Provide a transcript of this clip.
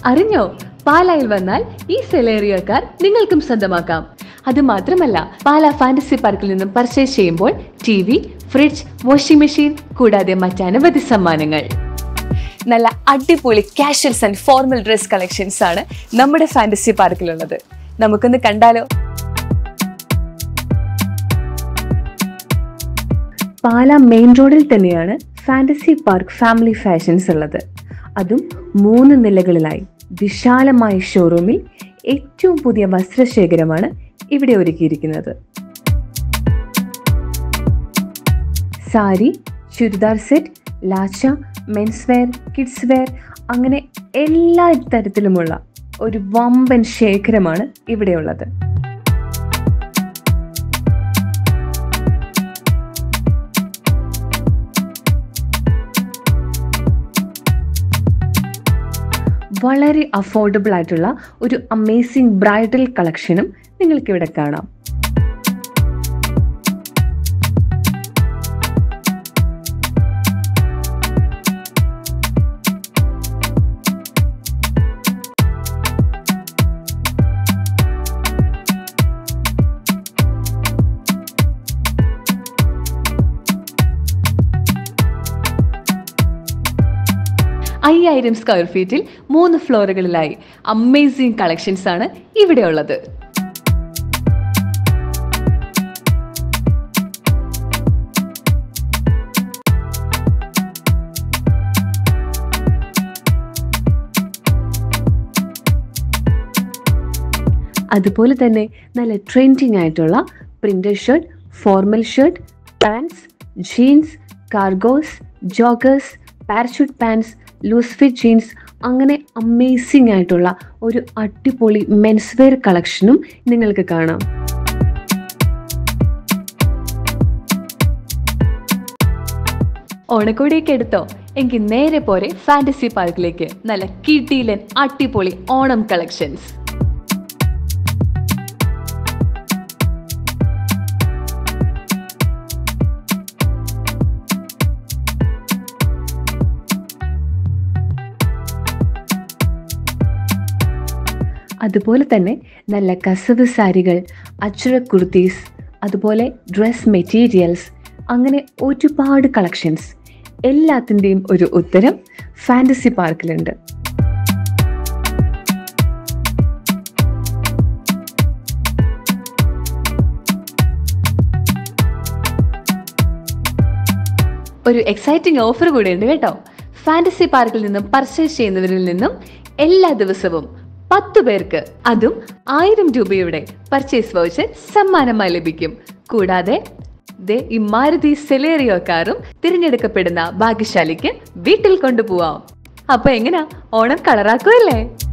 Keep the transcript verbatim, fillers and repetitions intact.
അറിഞ്ഞോ, പാലായിൽ വന്നാൽ ഈ സെലേറിയോ കാർ നിങ്ങൾക്കും സ്വന്തമാക്കാം. അത് മാത്രമല്ല, പാല ഫാന്റസി പാർക്കിൽ നിന്നും പർച്ചേസ് ചെയ്യുമ്പോൾ T V, fridge, washing machine കൂടാതെ മറ്റനവധി സമ്മാനങ്ങൾ. നല്ല അടിപൊളി casuals and formal dress collections ആണ് നമ്മുടെ ഫാന്റസി പാർക്കിലുള്ളത്. നമുക്കൊന്ന് കണ്ടാലോ? പാല മെയിൻ റോഡിൽ തന്നെയാണ് ഫാന്റസി പാർക്ക് ഫാമിലി ഫാഷൻസ് ഉള്ളത്. അതും മൂന്ന് നിലകളിലായി വിശാലമായ ഷോറൂമിൽ ഏറ്റവും പുതിയ വസ്ത്രശേഖരമാണ് ഇവിടെ ഒരുക്കിയിരിക്കുന്നത്. Sari, churidar set, lacha, men's wear, kids wear, അങ്ങനെ എല്ലാ തരത്തിലുമുള്ള ഒരു വമ്പൻ ശേഖരമാണ് ഇവിടെയുള്ളത്. വളരെ അഫോർഡബിൾ ആയിട്ടുള്ള ഒരു അമേസിംഗ് ബ്രൈഡൽ കളക്ഷനും നിങ്ങൾക്കിവിടെ കാണാം. അയ്യായിരം സ്ക്വയർ ഫീറ്റിൽ മൂന്ന് ഫ്ലോറുകളിലായി അമേസിംഗ് കളക്ഷൻസ് ആണ് ഇവിടെ ഉള്ളത്. അതുപോലെ തന്നെ നല്ല ട്രെൻഡിങ് ആയിട്ടുള്ള printed shirt, formal shirt, pants, jeans, cargos, joggers, parachute pants, loose fit jeans, അങ്ങനെ അമേസിംഗ് ആയിട്ടുള്ള ഒരു അടിപൊളി മെൻസ് വെയർ കളക്ഷനും നിങ്ങൾക്ക് കാണാം. ഓണക്കോടിയൊക്കെ എടുത്തോ? എങ്കിൽ നേരെ പോരെ ഫാന്റസി പാർക്കിലേക്ക്. നല്ല കിടിലൻ അടിപൊളി ഓണം കളക്ഷൻസ്. അതുപോലെ തന്നെ നല്ല കസവ് സാരികൾ, അജ്രക് കുർത്തീസ്, അതുപോലെ ഡ്രസ് മെറ്റീരിയൽസ്, അങ്ങനെ ഒരുപാട് കളക്ഷൻസ്. എല്ലാത്തിൻ്റെയും ഒരു ഉത്തരം ഫാന്റസി പാർക്കിലുണ്ട്. ഒരു എക്സൈറ്റിംഗ് ഓഫർ കൂടെ ഉണ്ട് കേട്ടോ. ഫാന്റസി പാർക്കിൽ നിന്നും പർച്ചേസ് ചെയ്യുന്നവരിൽ നിന്നും എല്ലാ ദിവസവും പത്ത് പേർക്ക്, അതും ആയിരം രൂപയുടെ പർച്ചേസ് വൗച്ചർ സമ്മാനമായി ലഭിക്കും. കൂടാതെ ഈ മാരുതി സെലേറിയോ കാറും തിരഞ്ഞെടുക്കപ്പെടുന്ന ഭാഗ്യശാലിക്ക് വീട്ടിൽ കൊണ്ടുപോവാം. അപ്പൊ എങ്ങനാ, ഓണം കളറാക്കുമല്ലേ?